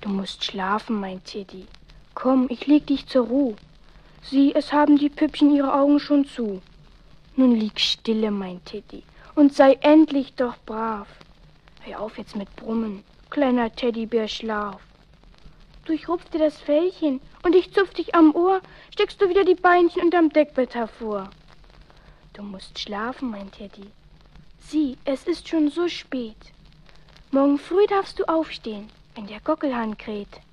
Du musst schlafen, mein Teddy. Komm, ich leg dich zur Ruh. Sieh, es haben die Püppchen ihre Augen schon zu. Nun lieg stille, mein Teddy, und sei endlich doch brav. Hör auf jetzt mit Brummen, kleiner Teddybär, schlaf. Durchrupf dir das Fellchen und ich zupf dich am Ohr, steckst du wieder die Beinchen unterm Deckbett hervor. Du musst schlafen, mein Teddy. Sieh, es ist schon so spät. Morgen früh darfst du aufstehen, wenn der Gockelhahn kräht.